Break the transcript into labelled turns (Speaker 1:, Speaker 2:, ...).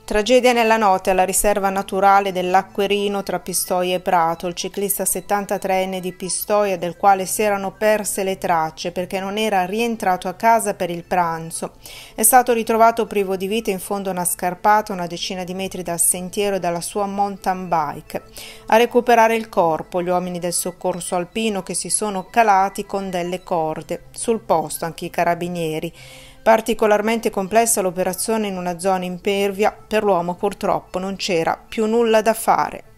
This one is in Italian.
Speaker 1: Tragedia nella notte alla riserva naturale dell'Acquerino tra Pistoia e Prato. Il ciclista 73enne di Pistoia, del quale si erano perse le tracce perché non era rientrato a casa per il pranzo, è stato ritrovato privo di vita in fondo a una scarpata una decina di metri dal sentiero e dalla sua mountain bike. A recuperare il corpo gli uomini del soccorso alpino che si sono calati con delle corde. Sul posto anche i carabinieri. Particolarmente complessa l'operazione in una zona impervia, per l'uomo purtroppo non c'era più nulla da fare.